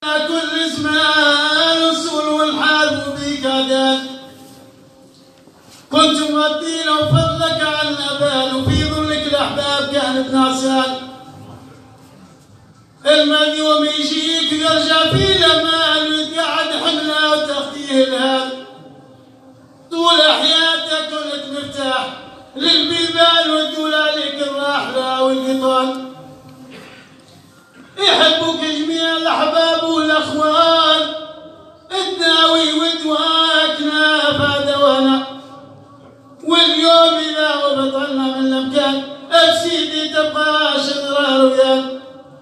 كل زمان وصول والحال بيك عداد. كنت مغطي لو فضلك عن الأبان وفي ظلك الأحباب كانت نعسان. المليوم يجيك ويرجع في الأمان ويتقعد حمله وتخطيه الهان. طول حياتك كنت مرتاح للبيبان وتقول عليك الراحلة والقطان. يحبوك جميع الأحباب والأخوان، تداوي ودواك نافع دوانا. واليوم إذا وبطلنا من الأمكان بسيدي تبقى شطرة ريان.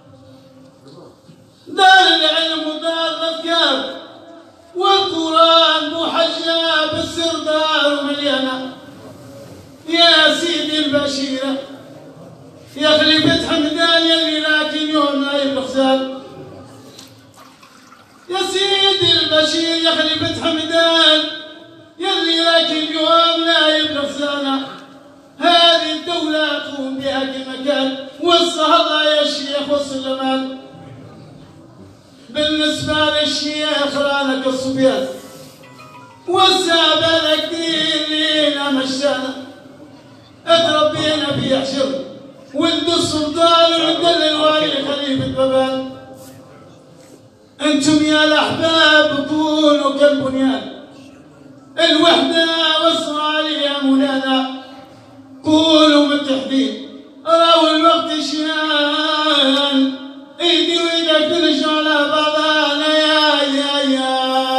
دار العلم ودار الأفكار والقرآن محجة بالسر دار مليانة. يا سيدي البشيرة يا خليفة حمدان يلي لكن يوم لا يبلغ زال. يا سيدي البشير يا خليفة حمدان يلي لكن يوم لا يبلغ زال. هذه الدولة تقوم بها كمكان وصها الله يا شيخ والسلمان. بالنسبة للشيخ رانك الصبيان والزابة كثير لينا مشانا. اتربينا في حشر ولد السلطان وولد الوالي خليفة بابان. انتم يا الاحباب كونوا كالبنيان، الوحدة والصالح يا مولانا. كونوا متحدين راوا الوقت شيان، ايدي وايدك ترجع على بعضنا يا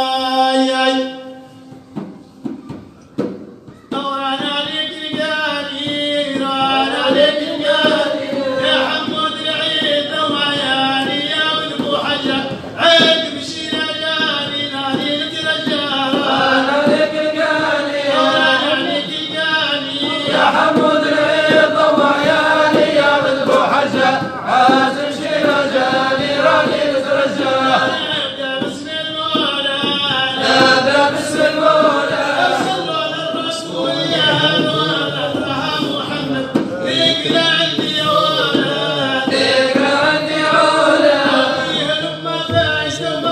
رانا عليك رجالي رانا عليك رجالي يا حمود العيد لو عيالي يا ولد ابو حجر عيد بشير رجالي نادي رجال. رانا عليك رجالي رانا عليك رجالي يا حمود العيد لو عيالي يا ولد ابو حجر عازم شير رجالي راني رجال. بسم المولى نادى باسم المولى صلوا على الرسول يا ولد محمد. اقرا عندي يا ولد اقرا عندي عولة يا لما فايز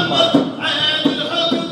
محمد عاد الحكم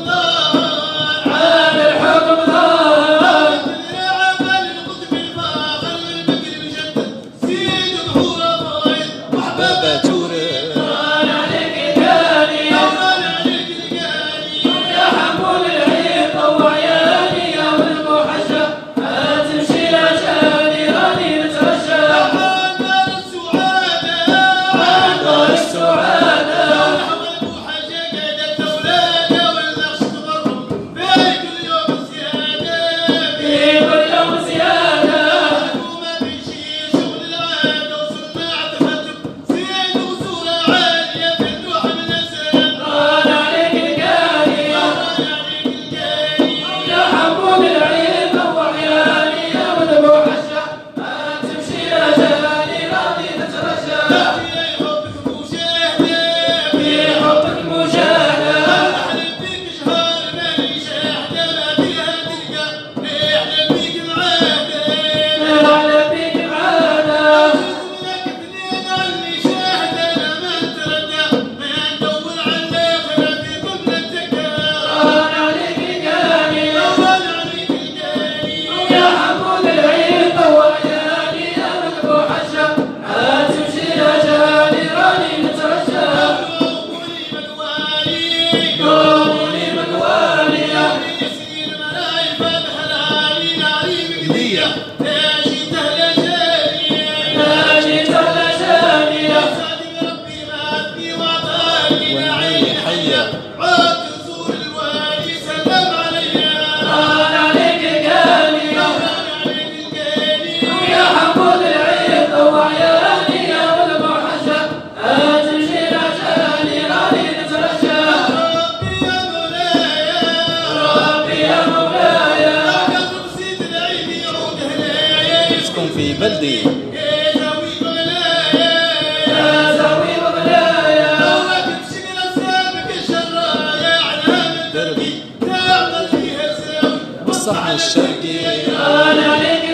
ظهر عاد الحكم ظهر عمل القطب الفاخر والبكر مجدد سيد ظهور فايد وحبابة تورث طال عليك الجاني طال عليك الجاني يا حمود العيد طوع عيالي يا ابن المحجة تمشي لجاني راني نترجى عندنا السعادة عندنا السعادة نحو المحجة قعدت أولادها والنقش تمرهم في كل يوم زيادة في كل يوم زيادة وما بيشي شغل العادة وصناع تخدم زيد وصورة عالية في الروح منزل طال عليك الجاني طال عليك الجاني يا حمود العيد طوع عيالي يا ابن المحجة تمشي لجاني راني نترجى في حبك مشاهدة في حبك مجاهدة أحلم بيك شهر مالي شاهدة ما فيها تلقى أحلم بيك معاهدة على بيك معانا لك اثنين عني شاهدة لما تردى ما ندور على الآخرة في قمة التكار طال عليك الجاني طال عليك الجاني يا حمود العيد طوع عيالي يا ابن المحجة تمشي لجاني راني نترجى قوموني مقوالي قوموني مقوالي يسير ملايفة بحلالي ناري مقدية تاجي تهلا جاني ناجي تلجاني صادق ربي ماتني وعطاني وعيني حية عاد زور الوالي سلم عليا طال عليك الجاني طال عليك الجاني يا حمود العيد طوع عيالي يا ابن المحجة تمشي لجاني راني نترجى ربي يا مولاي ربي يا مولاي قلب سيد العيد يعود هلايا اسكن في بلدي يا زاوي مولاي يا زاوي وبلايا دورك بشكل أسامك الشرايا على دربي تعمل فيها الزاوي بالصحن الشرقي طال عليك